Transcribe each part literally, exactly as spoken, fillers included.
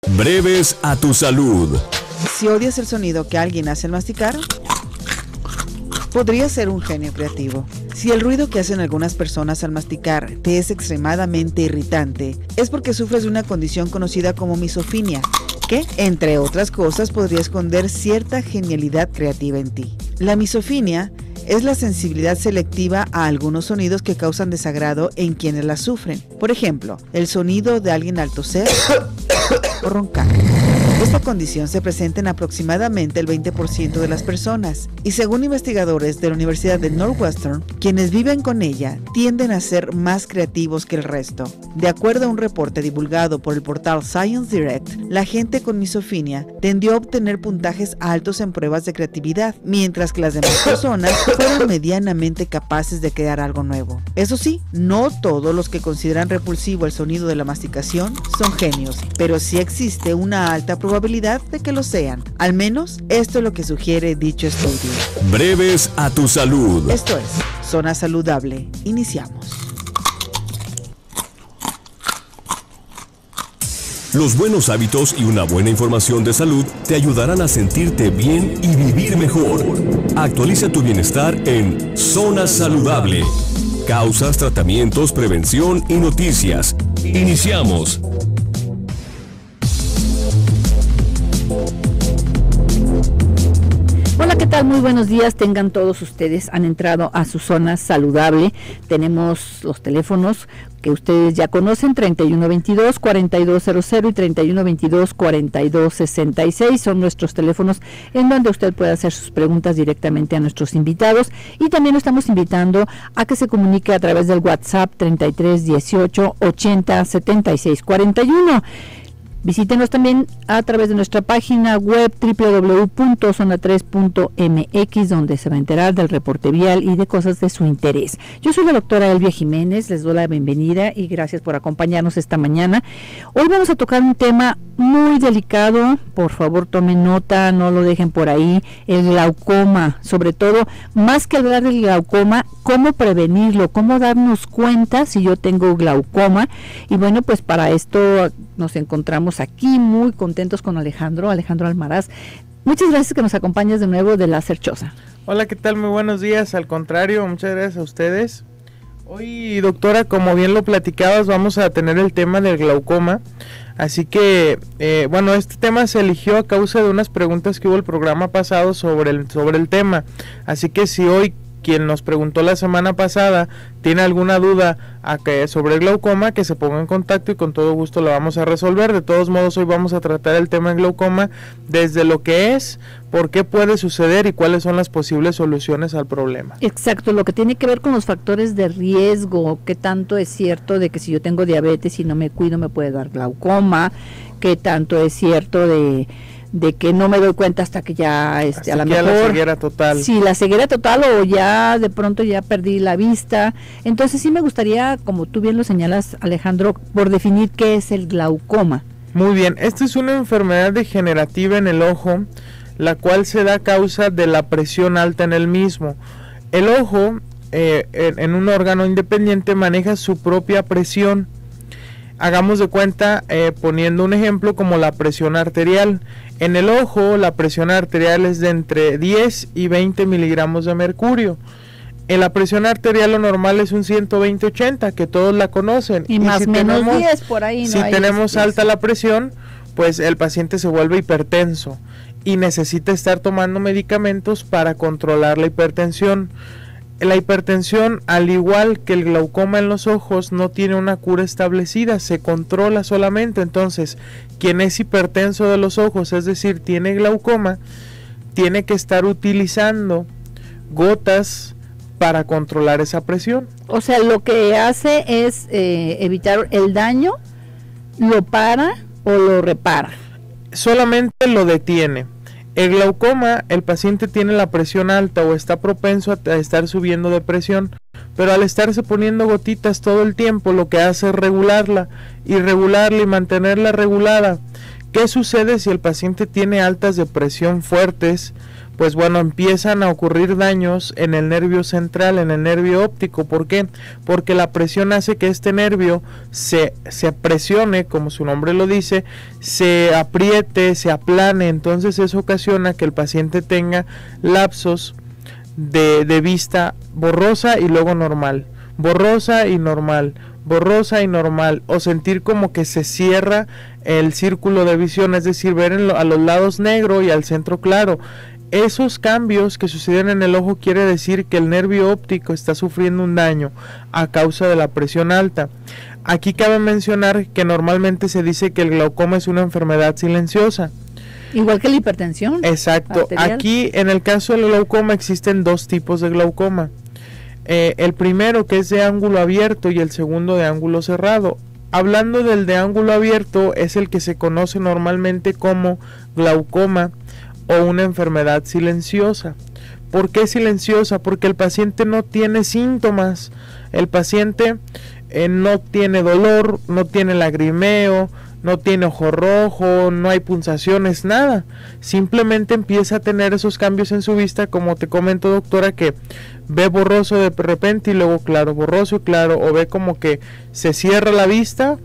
Breves a tu salud. Si odias el sonido que alguien hace al masticar, podría ser un genio creativo. Si el ruido que hacen algunas personas al masticar te es extremadamente irritante, es porque sufres de una condición conocida como misofinia, que, entre otras cosas, podría esconder cierta genialidad creativa en ti. La misofinia es la sensibilidad selectiva a algunos sonidos que causan desagrado en quienes la sufren. Por ejemplo, el sonido de alguien al toser o roncar. Esta condición se presenta en aproximadamente el veinte por ciento de las personas y según investigadores de la Universidad de Northwestern, quienes viven con ella tienden a ser más creativos que el resto. De acuerdo a un reporte divulgado por el portal Science Direct, la gente con misofinia tendió a obtener puntajes altos en pruebas de creatividad, mientras que las demás personas fueron medianamente capaces de crear algo nuevo. Eso sí, no todos los que consideran repulsivo el sonido de la masticación son genios, pero sí existe una alta probabilidad de que lo sean. Al menos, esto es lo que sugiere dicho estudio. Breves a tu salud. Esto es Zona Saludable. Iniciamos. Los buenos hábitos y una buena información de salud te ayudarán a sentirte bien y vivir mejor. Actualiza tu bienestar en Zona Saludable. Causas, tratamientos, prevención y noticias. Iniciamos. Hola, ¿qué tal? Muy buenos días. Tengan todos ustedes, han entrado a su Zona Saludable. Tenemos los teléfonos que ustedes ya conocen, treinta y uno veintidós, cuarenta y dos cero cero y treinta y uno veintidós, cuarenta y dos sesenta y seis. Son nuestros teléfonos en donde usted puede hacer sus preguntas directamente a nuestros invitados. Y también lo estamos invitando a que se comunique a través del WhatsApp treinta y tres dieciocho ochenta setenta y seis cuarenta y uno. Visítenos también a través de nuestra página web doble u doble u doble u punto zona tres punto eme equis, donde se va a enterar del reporte vial y de cosas de su interés. Yo soy la doctora Elvia Jiménez, les doy la bienvenida y gracias por acompañarnos esta mañana. Hoy vamos a tocar un tema muy delicado, por favor tomen nota, no lo dejen por ahí, el glaucoma, sobre todo, más que hablar del glaucoma, cómo prevenirlo, cómo darnos cuenta si yo tengo glaucoma. Y bueno, pues para esto nos encontramos aquí muy contentos con Alejandro, Alejandro Almaraz. Muchas gracias que nos acompañes de nuevo de La Cerchosa. Hola, ¿qué tal? Muy buenos días. Al contrario, muchas gracias a ustedes. Hoy, doctora, como bien lo platicabas, vamos a tener el tema del glaucoma. Así que, eh, bueno, este tema se eligió a causa de unas preguntas que hubo el programa pasado sobre el, sobre el tema. Así que si hoy quien nos preguntó la semana pasada tiene alguna duda a que, sobre el glaucoma, que se ponga en contacto y con todo gusto la vamos a resolver. De todos modos, hoy vamos a tratar el tema del glaucoma desde lo que es, por qué puede suceder y cuáles son las posibles soluciones al problema. Exacto, lo que tiene que ver con los factores de riesgo, qué tanto es cierto de que si yo tengo diabetes y no me cuido me puede dar glaucoma, qué tanto es cierto de... de que no me doy cuenta hasta que ya este, hasta a lo mejor mejor la ceguera total. Sí, la ceguera total o ya de pronto ya perdí la vista. Entonces sí me gustaría, como tú bien lo señalas, Alejandro, por definir qué es el glaucoma. Muy bien, esta es una enfermedad degenerativa en el ojo, la cual se da a causa de la presión alta en el mismo. El ojo, eh, en, en un órgano independiente, maneja su propia presión. Hagamos de cuenta, eh, poniendo un ejemplo como la presión arterial. En el ojo, la presión arterial es de entre diez y veinte miligramos de mercurio. En la presión arterial lo normal es un ciento veinte ochenta, que todos la conocen. Y, y más o si menos tenemos, diez por ahí. No si hay tenemos diez. Alta la presión, pues el paciente se vuelve hipertenso y necesita estar tomando medicamentos para controlar la hipertensión. La hipertensión, al igual que el glaucoma en los ojos, no tiene una cura establecida, se controla solamente. Entonces, quien es hipertenso de los ojos, es decir, tiene glaucoma, tiene que estar utilizando gotas para controlar esa presión. O sea, lo que hace es eh, evitar el daño, lo para o lo repara. Solamente lo detiene. El glaucoma, el paciente tiene la presión alta o está propenso a, a estar subiendo de presión, pero al estarse poniendo gotitas todo el tiempo, lo que hace es regularla y regularla y mantenerla regulada. ¿Qué sucede si el paciente tiene altas de presión fuertes? pues bueno, empiezan a ocurrir daños en el nervio central, en el nervio óptico. ¿Por qué? Porque la presión hace que este nervio se, se presione, como su nombre lo dice, se apriete, se aplane. Entonces eso ocasiona que el paciente tenga lapsos de, de vista borrosa y luego normal, borrosa y normal, borrosa y normal, o sentir como que se cierra el círculo de visión, es decir, ver en lo, a los lados negro y al centro claro. Esos cambios que suceden en el ojo quiere decir que el nervio óptico está sufriendo un daño a causa de la presión alta. Aquí cabe mencionar que normalmente se dice que el glaucoma es una enfermedad silenciosa. Igual que la hipertensión. Exacto. Arterial. Aquí en el caso del glaucoma existen dos tipos de glaucoma. Eh, el primero, que es de ángulo abierto, y el segundo de ángulo cerrado. Hablando del de ángulo abierto, es el que se conoce normalmente como glaucoma o una enfermedad silenciosa. ¿Por qué silenciosa? Porque el paciente no tiene síntomas. El paciente eh, no tiene dolor, no tiene lagrimeo, no tiene ojo rojo, no hay punzaciones, nada. Simplemente empieza a tener esos cambios en su vista, como te comento, doctora, que ve borroso de repente y luego claro, borroso y claro, o ve como que se cierra la vista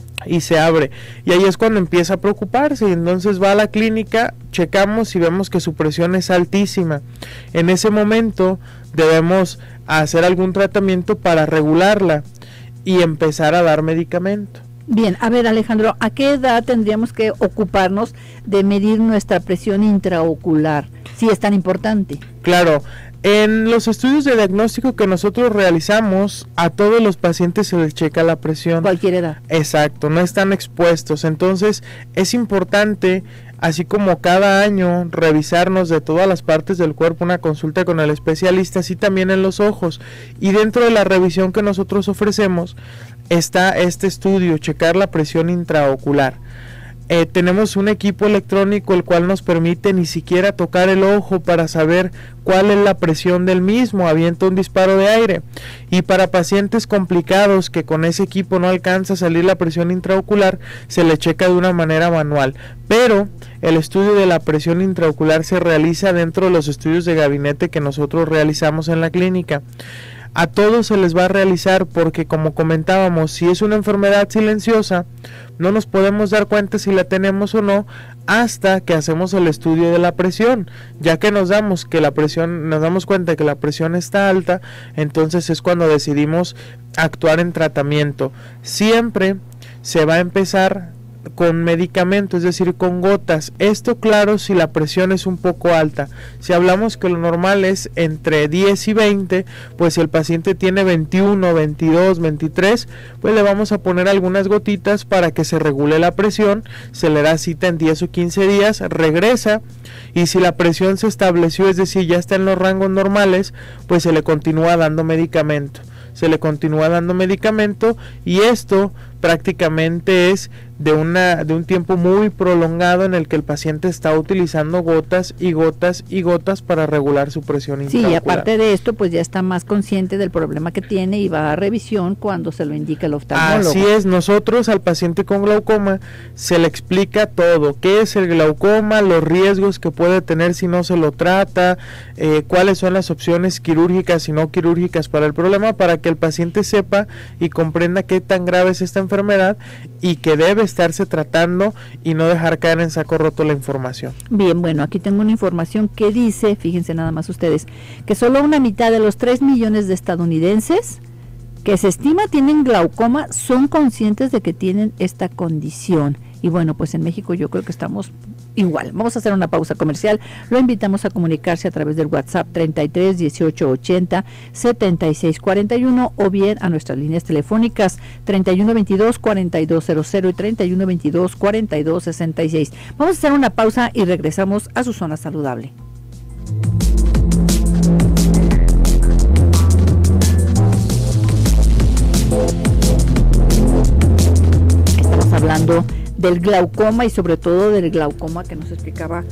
y se abre, y ahí es cuando empieza a preocuparse, y entonces va a la clínica, checamos y vemos que su presión es altísima. En ese momento debemos hacer algún tratamiento para regularla y empezar a dar medicamento. Bien, a ver, Alejandro, ¿a qué edad tendríamos que ocuparnos de medir nuestra presión intraocular, si es tan importante? Claro, en los estudios de diagnóstico que nosotros realizamos, a todos los pacientes se les checa la presión. Cualquier edad. Exacto, no están expuestos. Entonces es importante, así como cada año, revisarnos de todas las partes del cuerpo, una consulta con el especialista, así también en los ojos. Y dentro de la revisión que nosotros ofrecemos está este estudio, checar la presión intraocular. Eh, tenemos un equipo electrónico el cual nos permite ni siquiera tocar el ojo para saber cuál es la presión del mismo, avienta un disparo de aire, y para pacientes complicados que con ese equipo no alcanza a salir la presión intraocular, se le checa de una manera manual, pero el estudio de la presión intraocular se realiza dentro de los estudios de gabinete que nosotros realizamos en la clínica. A todos se les va a realizar porque, como comentábamos, si es una enfermedad silenciosa, no nos podemos dar cuenta si la tenemos o no hasta que hacemos el estudio de la presión. Ya que nos damos que la presión, nos damos cuenta que la presión está alta, entonces es cuando decidimos actuar en tratamiento. Siempre se va a empezar con medicamento, es decir, con gotas. Esto, claro, si la presión es un poco alta. Si hablamos que lo normal es entre diez y veinte, pues si el paciente tiene veintiuno, veintidós, veintitrés, pues le vamos a poner algunas gotitas para que se regule la presión. Se le da cita en diez o quince días, regresa, y si la presión se estableció, es decir, ya está en los rangos normales, pues se le continúa dando medicamento. Se le continúa dando medicamento, y esto prácticamente es de una de un tiempo muy prolongado en el que el paciente está utilizando gotas y gotas y gotas para regular su presión intraocular. Sí, y aparte de esto, pues ya está más consciente del problema que tiene y va a revisión cuando se lo indica el oftalmólogo. Así es, nosotros al paciente con glaucoma se le explica todo, qué es el glaucoma, los riesgos que puede tener si no se lo trata, eh, cuáles son las opciones quirúrgicas y no quirúrgicas para el problema, para que el paciente sepa y comprenda qué tan grave es esta enfermedad y que debe estarse tratando y no dejar caer en saco roto la información. Bien, bueno, aquí tengo una información que dice, fíjense nada más ustedes, que solo una mitad de los tres millones de estadounidenses que se estima tienen glaucoma son conscientes de que tienen esta condición. Y bueno, pues en México yo creo que estamos igual. Vamos a hacer una pausa comercial. Lo invitamos a comunicarse a través del WhatsApp treinta y tres, dieciocho, ochenta, setenta y seis cuarenta y uno o bien a nuestras líneas telefónicas treinta y uno veintidós, cuarenta y dos cero cero y treinta y uno veintidós, cuarenta y dos sesenta y seis. Vamos a hacer una pausa y regresamos a su zona saludable. Estamos hablando del glaucoma y sobre todo del glaucoma que nos explicaba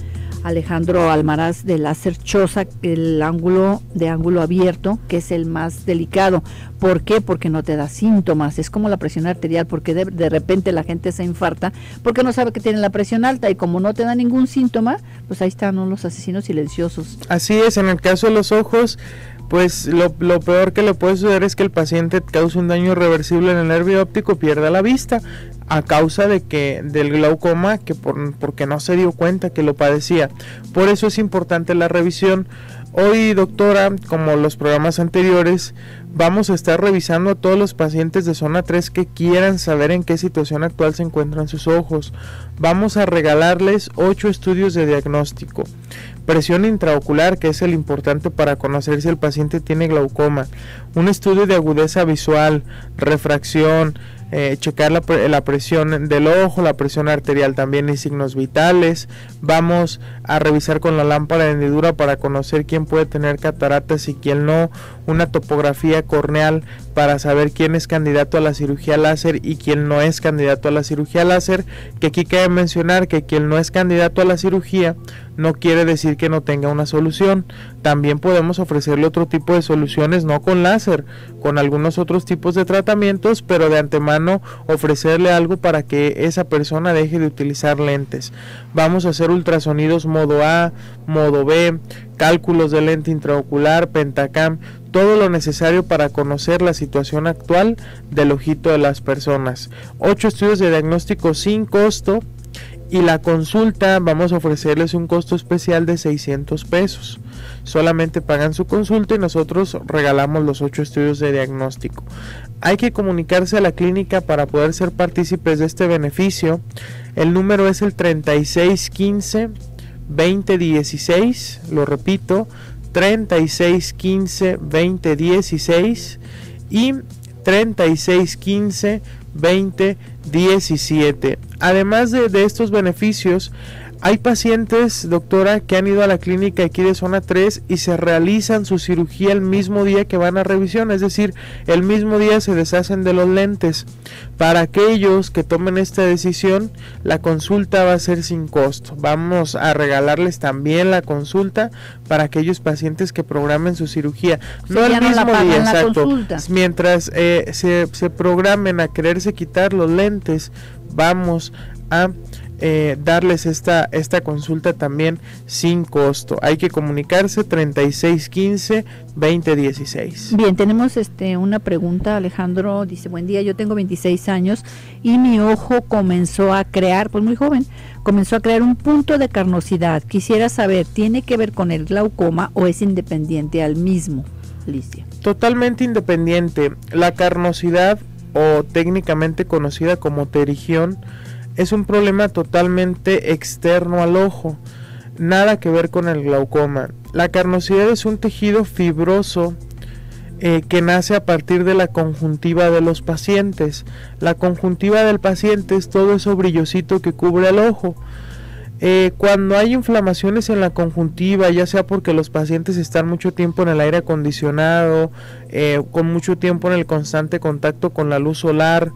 Alejandro Almaraz de láser Choza, el ángulo de ángulo abierto, que es el más delicado. ¿Por qué? Porque no te da síntomas, es como la presión arterial, porque de, de repente la gente se infarta porque no sabe que tiene la presión alta, y como no te da ningún síntoma, pues ahí están, ¿no?, los asesinos silenciosos. Así es, en el caso de los ojos, pues lo, lo peor que le puede suceder es que el paciente cause un daño irreversible en el nervio óptico, pierda la vista a causa de que del glaucoma, que por, porque no se dio cuenta que lo padecía. Por eso es importante la revisión. Hoy, doctora, como los programas anteriores, vamos a estar revisando a todos los pacientes de zona tres que quieran saber en qué situación actual se encuentran sus ojos. Vamos a regalarles ocho estudios de diagnóstico. Presión intraocular, que es el importante para conocer si el paciente tiene glaucoma. Un estudio de agudeza visual, refracción, eh, checar la, la presión del ojo, la presión arterial también y signos vitales. Vamos a revisar con la lámpara de hendidura para conocer quién puede tener cataratas y quién no. Una topografía corneal para saber quién es candidato a la cirugía láser y quién no es candidato a la cirugía láser, que aquí cabe mencionar que quien no es candidato a la cirugía no quiere decir que no tenga una solución. También podemos ofrecerle otro tipo de soluciones, no con láser, con algunos otros tipos de tratamientos, pero de antemano ofrecerle algo para que esa persona deje de utilizar lentes. Vamos a hacer ultrasonidos modo A, modo B, cálculos de lente intraocular, pentacam, todo lo necesario para conocer la situación actual del ojito de las personas. Ocho estudios de diagnóstico sin costo, y la consulta vamos a ofrecerles un costo especial de seiscientos pesos. Solamente pagan su consulta y nosotros regalamos los ocho estudios de diagnóstico. Hay que comunicarse a la clínica para poder ser partícipes de este beneficio. El número es el treinta y seis quince veinte dieciséis, lo repito, treinta y seis quince veinte dieciséis y treinta y seis quince veinte diecisiete. Además de, de estos beneficios, hay pacientes, doctora, que han ido a la clínica aquí de zona tres y se realizan su cirugía el mismo día que van a revisión, es decir, el mismo día se deshacen de los lentes. Para aquellos que tomen esta decisión, la consulta va a ser sin costo. Vamos a regalarles también la consulta para aquellos pacientes que programen su cirugía. O sea, no el mismo no día, exacto. Consulta. Mientras eh, se, se programen a quererse quitar los lentes, vamos a Eh, darles esta, esta consulta también sin costo. Hay que comunicarse treinta y seis quince veinte dieciséis. Bien, tenemos este una pregunta. Alejandro dice: buen día, yo tengo veintiséis años y mi ojo comenzó a crear, pues muy joven, comenzó a crear un punto de carnosidad. Quisiera saber, ¿tiene que ver con el glaucoma o es independiente al mismo? Alicia. Totalmente independiente. La carnosidad, o técnicamente conocida como pterigión, es un problema totalmente externo al ojo, nada que ver con el glaucoma. La carnosidad es un tejido fibroso eh, que nace a partir de la conjuntiva de los pacientes. La conjuntiva del paciente es todo eso brillosito que cubre el ojo. Eh, cuando hay inflamaciones en la conjuntiva, ya sea porque los pacientes están mucho tiempo en el aire acondicionado, eh, con mucho tiempo en el constante contacto con la luz solar,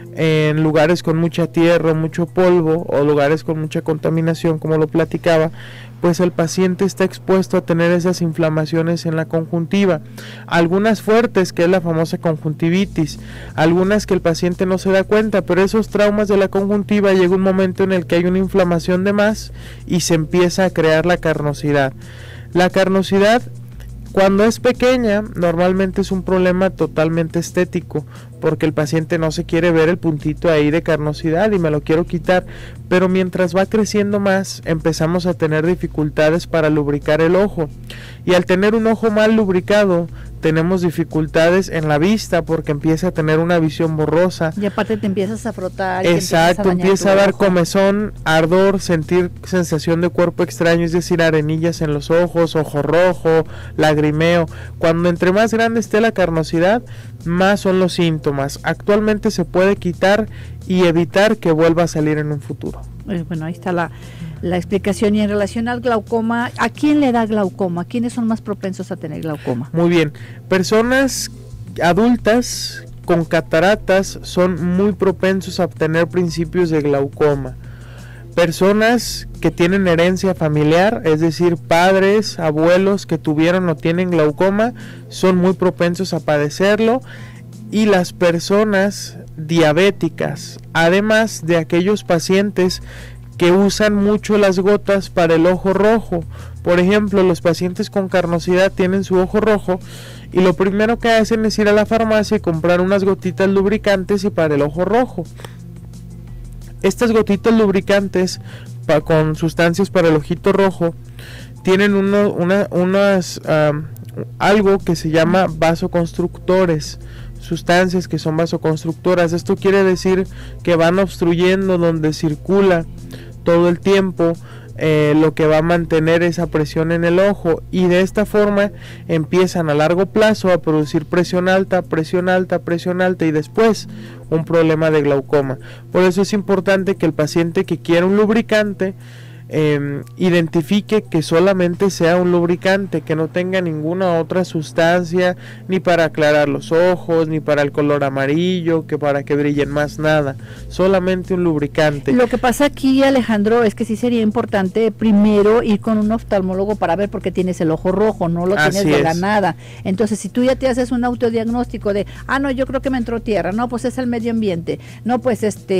en lugares con mucha tierra, mucho polvo o lugares con mucha contaminación, como lo platicaba, pues el paciente está expuesto a tener esas inflamaciones en la conjuntiva, algunas fuertes, que es la famosa conjuntivitis, algunas que el paciente no se da cuenta, pero esos traumas de la conjuntiva llega un momento en el que hay una inflamación de más y se empieza a crear la carnosidad. La carnosidad, cuando es pequeña, normalmente es un problema totalmente estético, porque el paciente no se quiere ver el puntito ahí de carnosidad y me lo quiero quitar, pero mientras va creciendo más, empezamos a tener dificultades para lubricar el ojo, y al tener un ojo mal lubricado, tenemos dificultades en la vista porque empieza a tener una visión borrosa. Y aparte te empiezas a frotar. Y Exacto, a empieza a dar ojo. comezón, ardor, sentir sensación de cuerpo extraño, es decir, arenillas en los ojos, ojo rojo, lagrimeo. Cuando entre más grande esté la carnosidad, más son los síntomas. Actualmente se puede quitar y evitar que vuelva a salir en un futuro. Bueno, ahí está la, la explicación. Y en relación al glaucoma, ¿a quién le da glaucoma? ¿Quiénes son más propensos a tener glaucoma? Muy bien, personas adultas con cataratas son muy propensos a tener principios de glaucoma. Personas que tienen herencia familiar, es decir, padres, abuelos que tuvieron o tienen glaucoma, son muy propensos a padecerlo. Y las personas diabéticas, además de aquellos pacientes que usan mucho las gotas para el ojo rojo. Por ejemplo, los pacientes con carnosidad tienen su ojo rojo y lo primero que hacen es ir a la farmacia y comprar unas gotitas lubricantes y para el ojo rojo. Estas gotitas lubricantes pa, con sustancias para el ojito rojo tienen uno, una, unas um, algo que se llama vasoconstructores, sustancias que son vasoconstructoras. Esto quiere decir que van obstruyendo donde circula todo el tiempo eh, lo que va a mantener esa presión en el ojo, y de esta forma empiezan a largo plazo a producir presión alta, presión alta, presión alta y después un problema de glaucoma. Por eso es importante que el paciente que quiera un lubricante Eh, identifique que solamente sea un lubricante, que no tenga ninguna otra sustancia, ni para aclarar los ojos, ni para el color amarillo, que para que brillen más, nada, solamente un lubricante. Lo que pasa aquí, Alejandro, es que sí sería importante primero ir con un oftalmólogo para ver por qué tienes el ojo rojo, no lo tienes de la nada. Entonces, si tú ya te haces un autodiagnóstico de, ah, no, yo creo que me entró tierra, no, pues es el medio ambiente, no, pues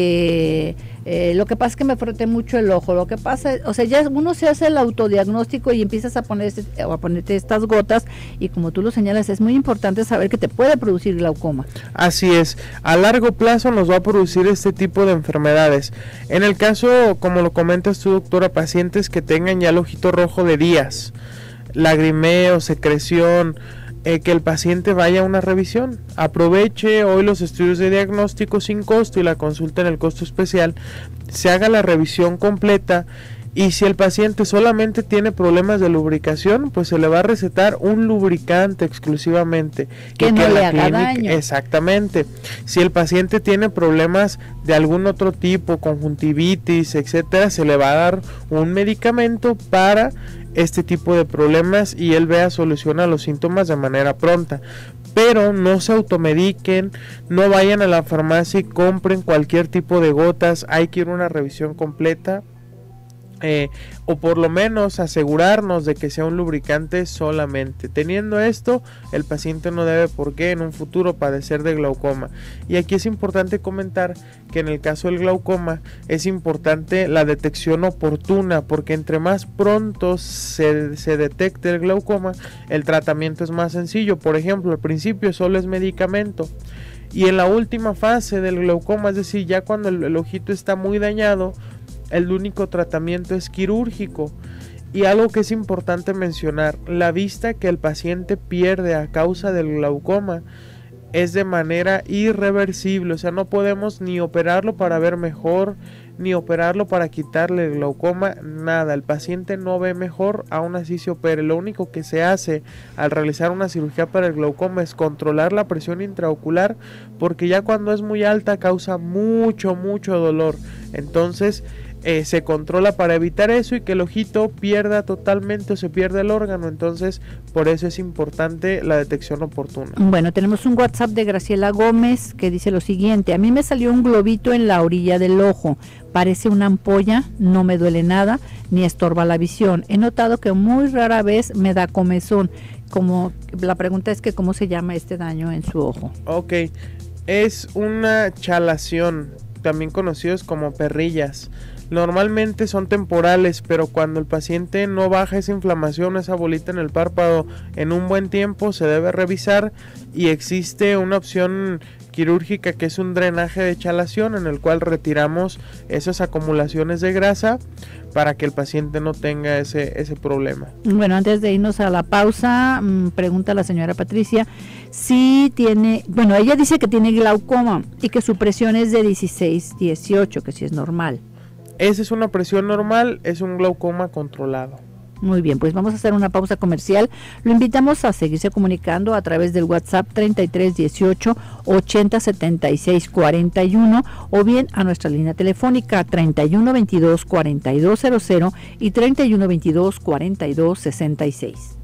este, eh, lo que pasa es que me froté mucho el ojo, lo que pasa, o sea, ya uno se hace el autodiagnóstico y empiezas a poner este, a ponerte estas gotas, y como tú lo señalas, es muy importante saber que te puede producir glaucoma. Así es, a largo plazo nos va a producir este tipo de enfermedades. En el caso, como lo comentas tú, doctora, pacientes que tengan ya el ojito rojo de días, lagrimeo, secreción, eh, que el paciente vaya a una revisión, aproveche hoy los estudios de diagnóstico sin costo y la consulta en el costo especial, se haga la revisión completa. Y si el paciente solamente tiene problemas de lubricación, pues se le va a recetar un lubricante exclusivamente. Que no le haga daño. Exactamente. Si el paciente tiene problemas de algún otro tipo, conjuntivitis, etcétera, se le va a dar un medicamento para este tipo de problemas y él vea soluciona los síntomas de manera pronta. Pero no se automediquen, no vayan a la farmacia y compren cualquier tipo de gotas, hay que ir a una revisión completa. Eh, o por lo menos asegurarnos de que sea un lubricante solamente. Teniendo esto, el paciente no debe por qué en un futuro padecer de glaucoma. Y aquí es importante comentar que en el caso del glaucoma es importante la detección oportuna, porque entre más pronto se, se detecte el glaucoma, el tratamiento es más sencillo. Por ejemplo, al principio solo es medicamento, y en la última fase del glaucoma, es decir, ya cuando el, el ojito está muy dañado, el único tratamiento es quirúrgico. Y algo que es importante mencionar, la vista que el paciente pierde a causa del glaucoma es de manera irreversible, o sea, no podemos ni operarlo para ver mejor, ni operarlo para quitarle el glaucoma, nada. El paciente no ve mejor, aún así se opere. Lo único que se hace al realizar una cirugía para el glaucoma es controlar la presión intraocular, porque ya cuando es muy alta causa mucho, mucho dolor. Entonces, Eh, se controla para evitar eso y que el ojito pierda totalmente o se pierda el órgano. Entonces, por eso es importante la detección oportuna. Bueno, tenemos un WhatsApp de Graciela Gómez que dice lo siguiente: a mí me salió un globito en la orilla del ojo, parece una ampolla, no me duele nada ni estorba la visión. He notado que muy rara vez me da comezón. Como la pregunta es que cómo se llama este daño en su ojo. Ok, es una chalación, también conocidos como perrillas. Normalmente son temporales, pero cuando el paciente no baja esa inflamación, esa bolita en el párpado en un buen tiempo, se debe revisar, y existe una opción quirúrgica que es un drenaje de chalación, en el cual retiramos esas acumulaciones de grasa para que el paciente no tenga ese, ese problema. Bueno, antes de irnos a la pausa, mmm, pregunta la señora Patricia si tiene, bueno, ella dice que tiene glaucoma y que su presión es de dieciséis dieciocho, que si es normal. Esa es una presión normal, es un glaucoma controlado. Muy bien, pues vamos a hacer una pausa comercial. Lo invitamos a seguirse comunicando a través del WhatsApp treinta y tres dieciocho ochenta setenta y seis cuarenta y uno, o bien a nuestra línea telefónica treinta y uno veintidós cuarenta y dos cero cero y treinta y uno veintidós cuarenta y dos sesenta y seis.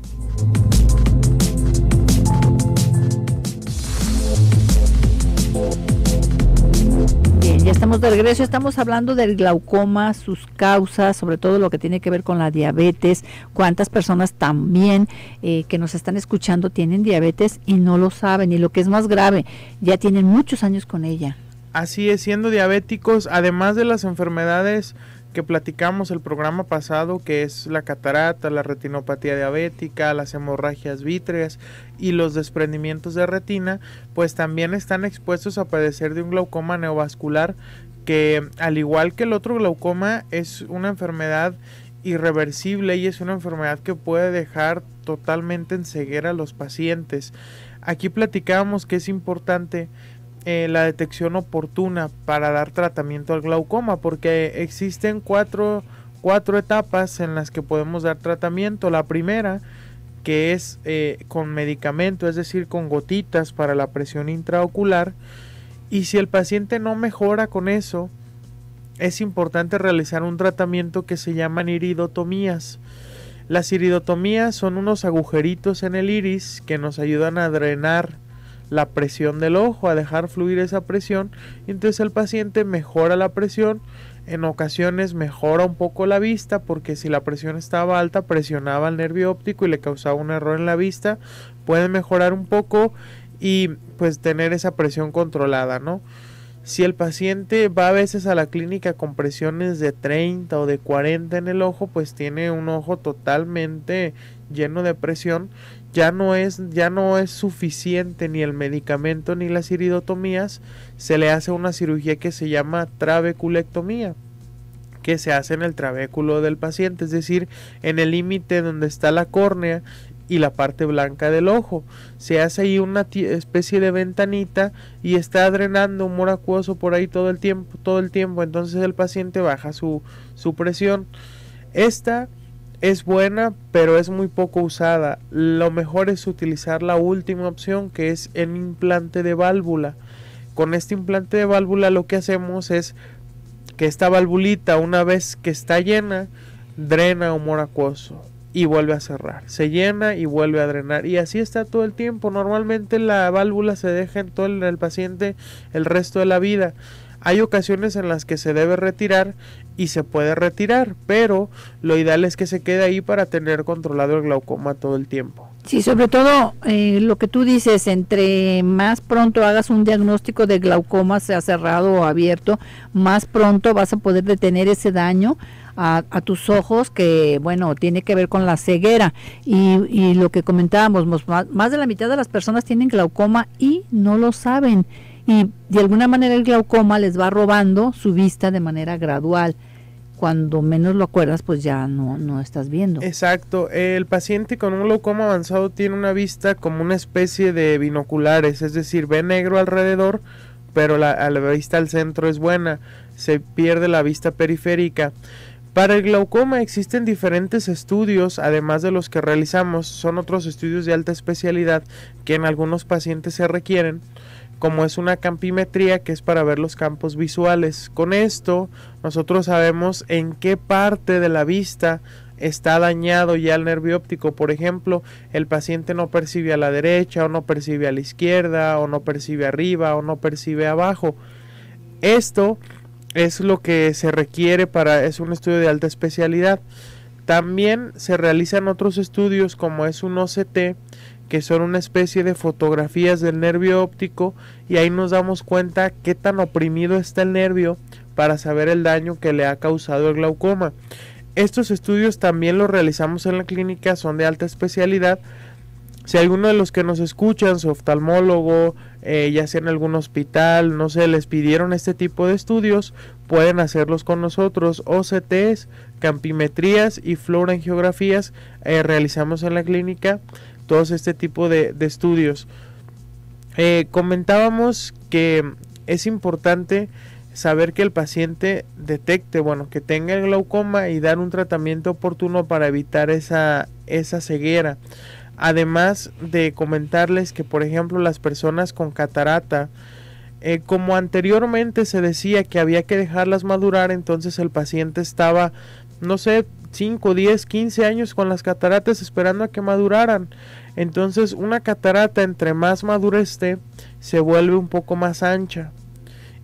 Bien, Bien, ya estamos de regreso, estamos hablando del glaucoma, sus causas, sobre todo lo que tiene que ver con la diabetes, cuántas personas también eh, que nos están escuchando tienen diabetes y no lo saben, y lo que es más grave, ya tienen muchos años con ella. Así es, siendo diabéticos, además de las enfermedades que platicamos el programa pasado, que es la catarata, la retinopatía diabética, las hemorragias vítreas y los desprendimientos de retina, pues también están expuestos a padecer de un glaucoma neovascular, que al igual que el otro glaucoma es una enfermedad irreversible y es una enfermedad que puede dejar totalmente en ceguera a los pacientes. Aquí platicábamos que es importante Eh, la detección oportuna para dar tratamiento al glaucoma, porque existen cuatro, cuatro etapas en las que podemos dar tratamiento. La primera, que es eh, con medicamento, es decir, con gotitas para la presión intraocular, y si el paciente no mejora con eso, es importante realizar un tratamiento que se llaman iridotomías. Las iridotomías son unos agujeritos en el iris que nos ayudan a drenar la presión del ojo, a dejar fluir esa presión, y entonces el paciente mejora la presión. En ocasiones mejora un poco la vista, porque si la presión estaba alta presionaba el nervio óptico y le causaba un error en la vista. Puede mejorar un poco y pues tener esa presión controlada, ¿no? Si el paciente va a veces a la clínica con presiones de treinta o de cuarenta en el ojo, pues tiene un ojo totalmente lleno de presión. Ya no es, ya no es suficiente ni el medicamento ni las iridotomías. Se le hace una cirugía que se llama trabeculectomía, que se hace en el trabéculo del paciente, es decir, en el límite donde está la córnea y la parte blanca del ojo. Se hace ahí una especie de ventanita y está drenando humor acuoso por ahí todo el tiempo, todo el tiempo. Entonces el paciente baja su, su presión. Esta es buena, pero es muy poco usada. Lo mejor es utilizar la última opción, que es el implante de válvula. Con este implante de válvula lo que hacemos es que esta valvulita, una vez que está llena, drena humor acuoso y vuelve a cerrar. Se llena y vuelve a drenar, y así está todo el tiempo. Normalmente la válvula se deja en todo el, el paciente el resto de la vida. Hay ocasiones en las que se debe retirar y se puede retirar, pero lo ideal es que se quede ahí para tener controlado el glaucoma todo el tiempo. Sí, sobre todo eh, lo que tú dices, entre más pronto hagas un diagnóstico de glaucoma, sea cerrado o abierto, más pronto vas a poder detener ese daño a, a tus ojos, que bueno, tiene que ver con la ceguera. Y, y lo que comentábamos, más, más de la mitad de las personas tienen glaucoma y no lo saben. Y de alguna manera el glaucoma les va robando su vista de manera gradual. Cuando menos lo acuerdas, pues ya no, no estás viendo. Exacto. El paciente con un glaucoma avanzado tiene una vista como una especie de binoculares, es decir, ve negro alrededor, pero la, la vista al centro es buena. Se pierde la vista periférica. Para el glaucoma existen diferentes estudios, además de los que realizamos. Son otros estudios de alta especialidad que en algunos pacientes se requieren, como es una campimetría, que es para ver los campos visuales. Con esto nosotros sabemos en qué parte de la vista está dañado ya el nervio óptico. Por ejemplo, el paciente no percibe a la derecha, o no percibe a la izquierda, o no percibe arriba, o no percibe abajo. Esto es lo que se requiere para, es un estudio de alta especialidad. También se realizan otros estudios, como es un O C T, que son una especie de fotografías del nervio óptico, y ahí nos damos cuenta qué tan oprimido está el nervio para saber el daño que le ha causado el glaucoma. Estos estudios también los realizamos en la clínica, son de alta especialidad. Si alguno de los que nos escuchan, su oftalmólogo, eh, ya sea en algún hospital, no sé, les pidieron este tipo de estudios, pueden hacerlos con nosotros. O C Ts, campimetrías y fluorangiografías eh, realizamos en la clínica todos este tipo de, de estudios. Eh, comentábamos que es importante saber que el paciente detecte, bueno, que tenga el glaucoma y dar un tratamiento oportuno para evitar esa, esa ceguera. Además de comentarles que, por ejemplo, las personas con catarata, eh, como anteriormente se decía que había que dejarlas madurar, entonces el paciente estaba, no sé, cinco, diez, quince años con las cataratas esperando a que maduraran. Entonces una catarata, entre más madura esté, se vuelve un poco más ancha,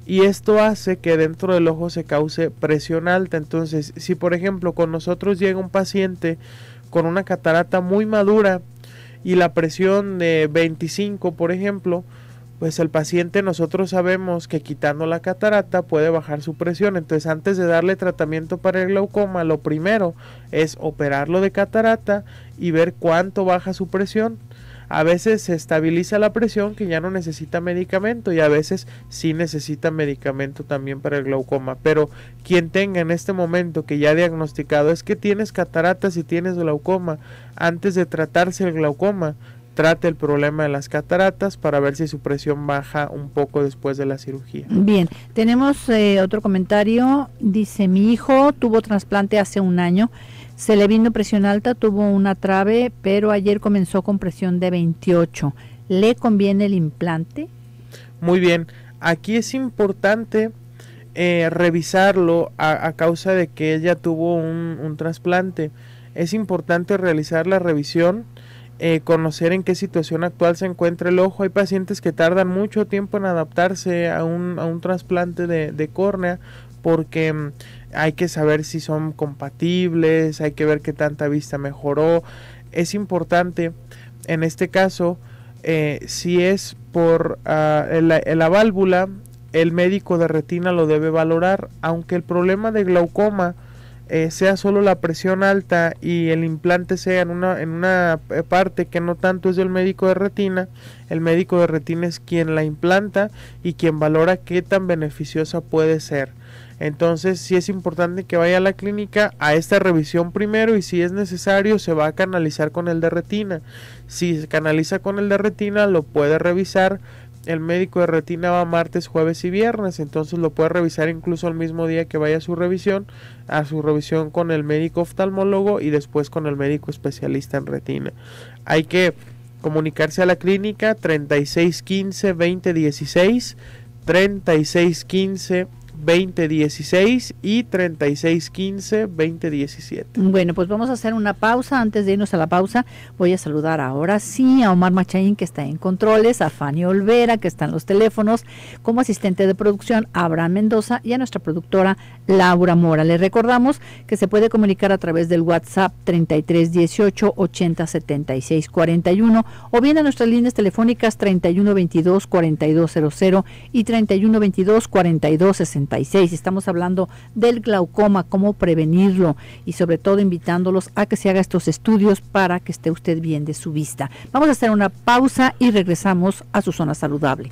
y esto hace que dentro del ojo se cause presión alta. Entonces, si por ejemplo con nosotros llega un paciente con una catarata muy madura y la presión de veinticinco, por ejemplo, pues el paciente, nosotros sabemos que quitando la catarata puede bajar su presión. Entonces, antes de darle tratamiento para el glaucoma, lo primero es operarlo de catarata y ver cuánto baja su presión. A veces se estabiliza la presión, que ya no necesita medicamento, y a veces sí necesita medicamento también para el glaucoma. Pero quien tenga en este momento que ya ha diagnosticado es que tienes cataratas y tienes glaucoma, antes de tratarse el glaucoma, trate el problema de las cataratas para ver si su presión baja un poco después de la cirugía. Bien, tenemos eh, otro comentario. Dice: mi hijo tuvo trasplante hace un año, se le vino presión alta, tuvo una trave, pero ayer comenzó con presión de veintiocho. ¿Le conviene el implante? Muy bien, aquí es importante eh, revisarlo a, a causa de que ella tuvo un, un trasplante. Es importante realizar la revisión, eh, conocer en qué situación actual se encuentra el ojo. Hay pacientes que tardan mucho tiempo en adaptarse a un, a un trasplante de, de córnea, porque um, hay que saber si son compatibles, hay que ver qué tanta vista mejoró. Es importante, en este caso, eh, si es por uh, la, la válvula, el médico de retina lo debe valorar, aunque el problema de glaucoma eh, sea solo la presión alta y el implante sea en una, en una parte que no tanto es del médico de retina. El médico de retina es quien la implanta y quien valora qué tan beneficiosa puede ser. Entonces sí es importante que vaya a la clínica a esta revisión primero, y si es necesario se va a canalizar con el de retina. Si se canaliza con el de retina, lo puede revisar. El médico de retina va martes, jueves y viernes, entonces lo puede revisar incluso el mismo día que vaya a su revisión, a su revisión con el médico oftalmólogo y después con el médico especialista en retina. Hay que comunicarse a la clínica treinta y seis quince veinte dieciséis, treinta y seis quince veinte dieciséis y treinta y seis quince veinte diecisiete. Bueno, pues vamos a hacer una pausa. Antes de irnos a la pausa, voy a saludar ahora sí a Omar Machaín, que está en controles, a Fanny Olvera, que está en los teléfonos, como asistente de producción, a Abraham Mendoza, y a nuestra productora Laura Mora. Les recordamos que se puede comunicar a través del WhatsApp treinta y tres dieciocho ochenta setenta y seis cuarenta y uno, o bien a nuestras líneas telefónicas treinta y uno veintidós cuarenta y dos cero cero y treinta y uno veintidós cuarenta y dos sesenta y seis. Estamos hablando del glaucoma, cómo prevenirlo, y sobre todo invitándolos a que se haga estos estudios para que esté usted bien de su vista. Vamos a hacer una pausa y regresamos a su zona saludable.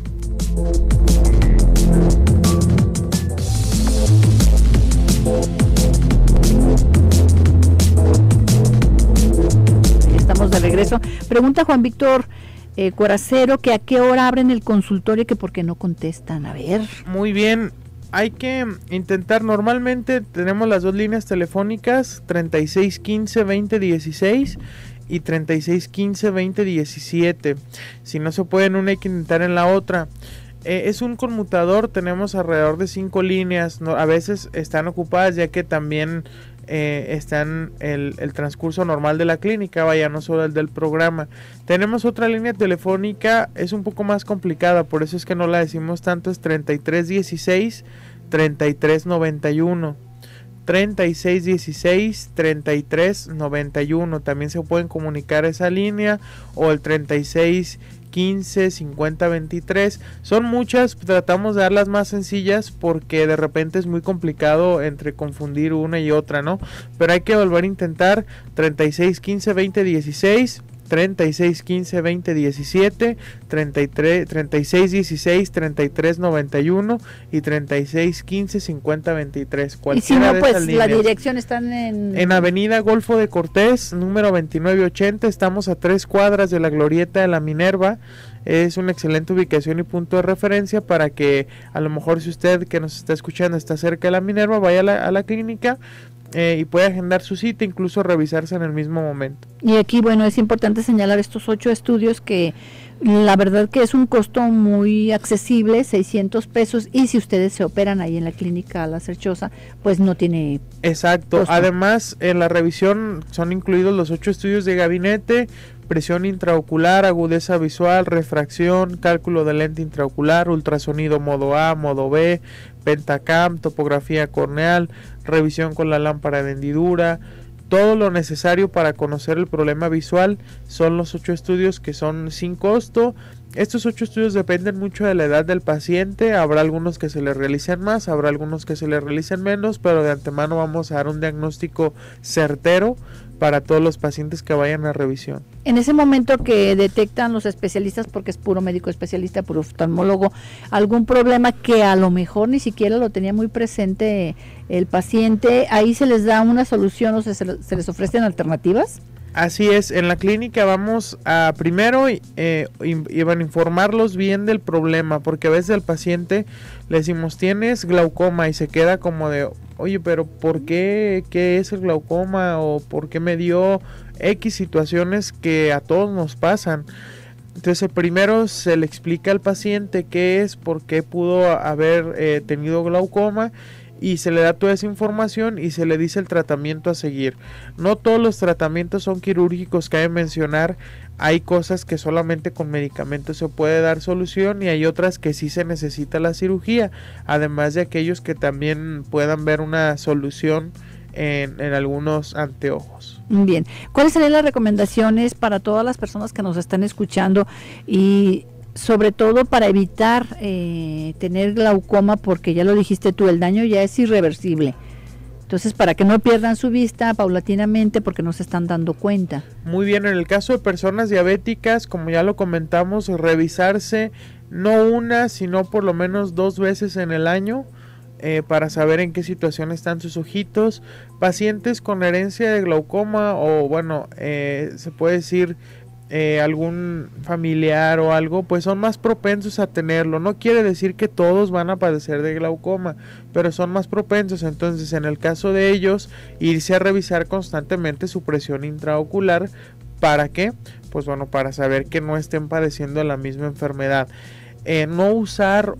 Estamos de regreso. Pregunta Juan Víctor Eh, Cuaracero, que a qué hora abren el consultorio, que por qué no contestan. A ver. Muy bien, hay que intentar, normalmente tenemos las dos líneas telefónicas, treinta y seis quince veinte dieciséis y treinta y seis quince veinte diecisiete. Si no se puede en una, hay que intentar en la otra. Eh, es un conmutador, tenemos alrededor de cinco líneas, no, a veces están ocupadas ya que también eh, están el, el transcurso normal de la clínica, vaya, no solo el del programa. Tenemos otra línea telefónica, es un poco más complicada, por eso es que no la decimos tanto, es treinta y tres dieciséis treinta y tres noventa y uno. treinta y seis dieciséis treinta y tres noventa y uno. También se pueden comunicar esa línea, o el treinta y seis quince cincuenta veintitrés. Son muchas, tratamos de dar las más sencillas porque de repente es muy complicado entre confundir una y otra, ¿no? Pero hay que volver a intentar. Treinta y seis quince veinte dieciséis, treinta y seis quince veinte diecisiete, treinta y tres, treinta y seis dieciséis treinta y tres noventa y uno y treinta y seis quince cincuenta veintitrés. Y si no, pues la dirección están en... En Avenida Golfo de Cortés, número veintinueve ochenta, estamos a tres cuadras de la Glorieta de la Minerva. Es una excelente ubicación y punto de referencia para que, a lo mejor si usted que nos está escuchando está cerca de la Minerva, vaya a la, a la clínica eh, y puede agendar su cita, incluso revisarse en el mismo momento. Y aquí, bueno, es importante señalar estos ocho estudios que la verdad que es un costo muy accesible, seiscientos pesos, y si ustedes se operan ahí en la clínica La Cerchosa, pues no tiene... Exacto, costo. Además en la revisión son incluidos los ocho estudios de gabinete, presión intraocular, agudeza visual, refracción, cálculo de lente intraocular, ultrasonido modo A, modo B, pentacam, topografía corneal, revisión con la lámpara de hendidura. Todo lo necesario para conocer el problema visual son los ocho estudios que son sin costo. Estos ocho estudios dependen mucho de la edad del paciente, habrá algunos que se le realicen más, habrá algunos que se le realicen menos, pero de antemano vamos a dar un diagnóstico certero para todos los pacientes que vayan a revisión. En ese momento que detectan los especialistas, porque es puro médico especialista, puro oftalmólogo, algún problema que a lo mejor ni siquiera lo tenía muy presente el paciente, ¿ahí se les da una solución o se, se les ofrecen alternativas? Así es, en la clínica vamos a primero eh, iban a informarlos bien del problema, porque a veces al paciente le decimos tienes glaucoma y se queda como de, oye, pero ¿por qué? ¿Qué es el glaucoma? ¿O por qué me dio X situaciones que a todos nos pasan? Entonces primero se le explica al paciente qué es, por qué pudo haber eh, tenido glaucoma, y se le da toda esa información y se le dice el tratamiento a seguir. No todos los tratamientos son quirúrgicos, cabe mencionar, hay cosas que solamente con medicamentos se puede dar solución y hay otras que sí se necesita la cirugía, además de aquellos que también puedan ver una solución en, en algunos anteojos. Bien, ¿cuáles serían las recomendaciones para todas las personas que nos están escuchando y sobre todo para evitar eh, tener glaucoma, porque ya lo dijiste tú, el daño ya es irreversible? Entonces, para que no pierdan su vista paulatinamente porque no se están dando cuenta. Muy bien, en el caso de personas diabéticas, como ya lo comentamos, revisarse no una, sino por lo menos dos veces en el año eh, para saber en qué situación están sus ojitos. Pacientes con herencia de glaucoma o bueno, eh, se puede decir Eh, algún familiar o algo, pues son más propensos a tenerlo. No quiere decir que todos van a padecer de glaucoma, pero son más propensos. Entonces, en el caso de ellos, irse a revisar constantemente su presión intraocular. ¿Para qué? Pues bueno, para saber que no estén padeciendo la misma enfermedad. Eh, no usar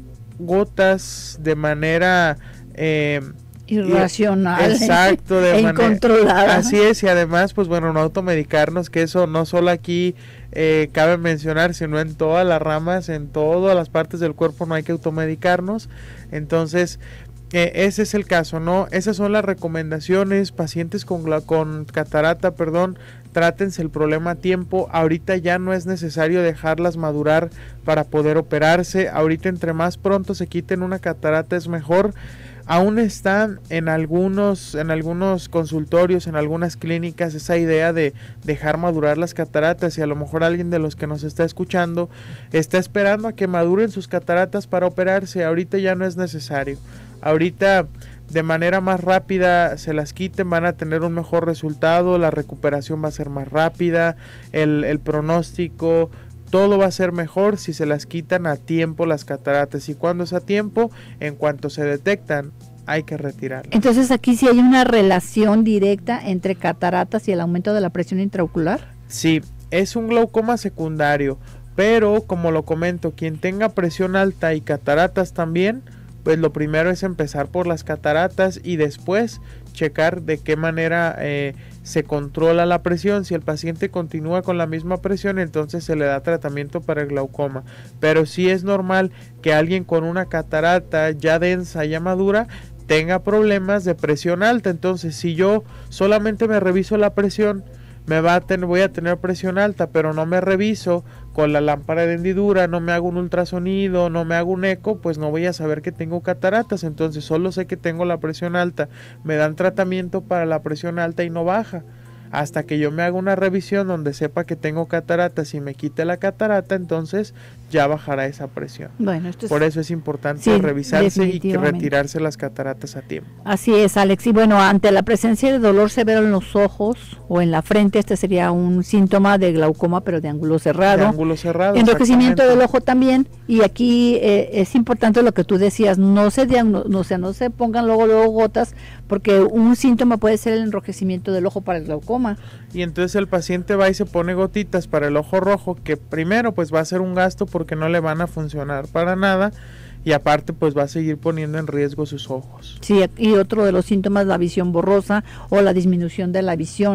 gotas de manera eh, irracional, exacto, de e manera, incontrolada. Así es, y además, pues bueno, no automedicarnos, que eso no solo aquí eh, cabe mencionar, sino en todas las ramas, en todas las partes del cuerpo no hay que automedicarnos. Entonces, eh, ese es el caso, ¿no? Esas son las recomendaciones. Pacientes con, con catarata, perdón, trátense el problema a tiempo. Ahorita ya no es necesario dejarlas madurar para poder operarse. Ahorita entre más pronto se quiten una catarata es mejor. Aún está en algunos, en algunos consultorios, en algunas clínicas, esa idea de dejar madurar las cataratas, y a lo mejor alguien de los que nos está escuchando está esperando a que maduren sus cataratas para operarse. Ahorita ya no es necesario. Ahorita de manera más rápida se las quiten, van a tener un mejor resultado, la recuperación va a ser más rápida, el, el pronóstico, todo va a ser mejor si se las quitan a tiempo las cataratas. Y cuando es a tiempo, en cuanto se detectan, hay que retirarlas. Entonces aquí sí hay una relación directa entre cataratas y el aumento de la presión intraocular. Sí, es un glaucoma secundario, pero como lo comento, quien tenga presión alta y cataratas también, pues lo primero es empezar por las cataratas y después checar de qué manera eh, se controla la presión. Si el paciente continúa con la misma presión, entonces se le da tratamiento para el glaucoma. Pero sí es normal que alguien con una catarata ya densa, ya madura, tenga problemas de presión alta. Entonces, si yo solamente me reviso la presión, me va a tener, voy a tener presión alta, pero no me reviso con la lámpara de hendidura, no me hago un ultrasonido, no me hago un eco, pues no voy a saber que tengo cataratas. Entonces solo sé que tengo la presión alta, me dan tratamiento para la presión alta y no baja. Hasta que yo me haga una revisión donde sepa que tengo cataratas y me quite la catarata, entonces ya bajará esa presión. Bueno, esto es... Por eso es importante sí, revisarse y que retirarse las cataratas a tiempo. Así es, Alex. Y bueno, ante la presencia de dolor severo en los ojos o en la frente, este sería un síntoma de glaucoma, pero de ángulo cerrado. De ángulo cerrado. Enrojecimiento del ojo también. Y aquí eh, es importante lo que tú decías, no se diagno no, o sea, no se pongan luego, luego gotas, porque un síntoma puede ser el enrojecimiento del ojo para el glaucoma. Y entonces el paciente va y se pone gotitas para el ojo rojo, que primero pues va a ser un gasto porque no le van a funcionar para nada, y aparte pues va a seguir poniendo en riesgo sus ojos. Sí, y otro de los síntomas, la visión borrosa o la disminución de la visión.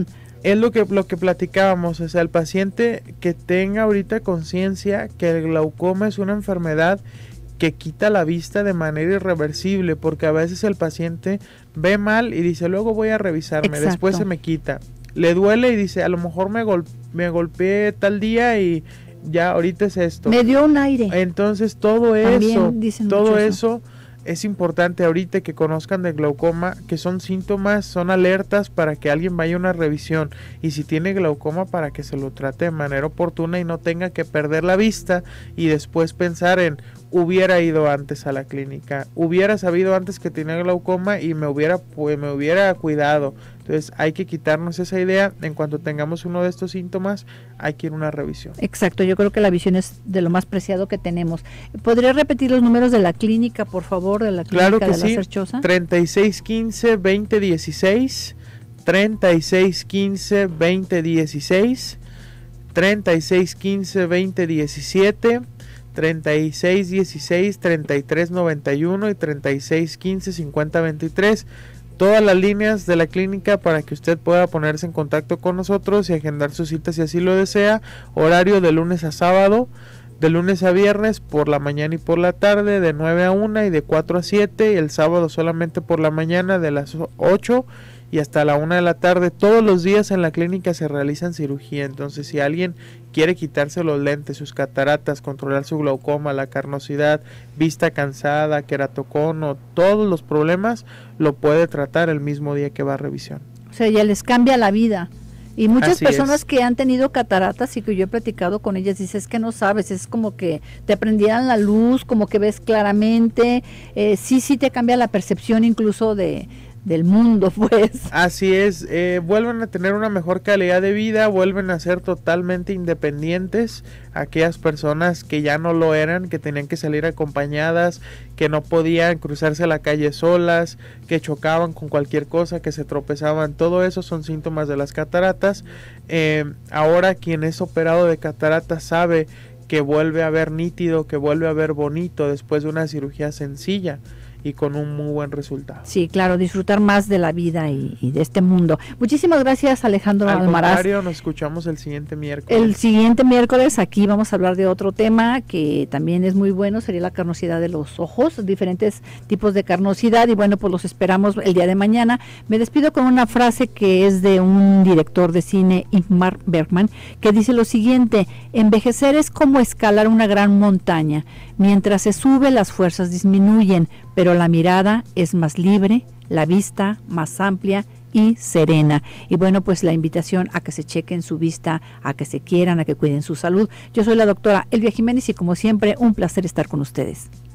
es lo que, lo que platicábamos, o sea, el paciente que tenga ahorita conciencia que el glaucoma es una enfermedad que quita la vista de manera irreversible, porque a veces el paciente ve mal y dice, luego voy a revisarme, Exacto. después se me quita. Le duele y dice, a lo mejor me, gol me golpeé tal día y ya ahorita es esto. Me dio un aire. Entonces todo También eso, todo eso es importante ahorita que conozcan del glaucoma, que son síntomas, son alertas para que alguien vaya a una revisión, y si tiene glaucoma para que se lo trate de manera oportuna y no tenga que perder la vista y después pensar en hubiera ido antes a la clínica, hubiera sabido antes que tenía glaucoma y me hubiera pues me hubiera cuidado. Entonces hay que quitarnos esa idea. En cuanto tengamos uno de estos síntomas, hay que ir a una revisión. Exacto, yo creo que la visión es de lo más preciado que tenemos. ¿Podría repetir los números de la clínica, por favor, de la clínica claro que de sí. Láser Choza? treinta y seis quince veinte dieciséis, treinta y seis quince veinte dieciséis, treinta y seis quince veinte diecisiete, treinta y seis dieciséis treinta y tres noventa y uno y treinta y seis quince cincuenta veintitrés. Todas las líneas de la clínica para que usted pueda ponerse en contacto con nosotros y agendar su cita si así lo desea. Horario de lunes a sábado, de lunes a viernes por la mañana y por la tarde, de nueve a una y de cuatro a siete, y el sábado solamente por la mañana de las ocho y hasta la una de la tarde. Todos los días en la clínica se realizan cirugía, entonces si alguien quiere quitarse los lentes, sus cataratas, controlar su glaucoma, la carnosidad, vista cansada, queratocono, todos los problemas, lo puede tratar el mismo día que va a revisión. O sea, ya les cambia la vida. Y muchas Así personas es. que han tenido cataratas y que yo he platicado con ellas, dices es que no sabes, es como que te prendieran la luz, como que ves claramente, eh, sí, sí te cambia la percepción incluso de del mundo, pues. Así es, eh, vuelven a tener una mejor calidad de vida, vuelven a ser totalmente independientes, aquellas personas que ya no lo eran, que tenían que salir acompañadas, que no podían cruzarse la calle solas, que chocaban con cualquier cosa, que se tropezaban, todo eso son síntomas de las cataratas. Eh, ahora quien es operado de cataratas sabe que vuelve a ver nítido, que vuelve a ver bonito después de una cirugía sencilla y con un muy buen resultado. Sí, claro, disfrutar más de la vida y, y de este mundo. Muchísimas gracias, Alejandro Al Almaraz. contrario, nos escuchamos el siguiente miércoles. El siguiente miércoles aquí vamos a hablar de otro tema que también es muy bueno, sería la carnosidad de los ojos, diferentes tipos de carnosidad, y bueno, pues los esperamos el día de mañana. Me despido con una frase que es de un director de cine, Ingmar Bergman, que dice lo siguiente: envejecer es como escalar una gran montaña. Mientras se sube, las fuerzas disminuyen, pero la mirada es más libre, la vista más amplia y serena. Y bueno, pues la invitación a que se chequen su vista, a que se quieran, a que cuiden su salud. Yo soy la doctora Elvia Jiménez y como siempre, un placer estar con ustedes.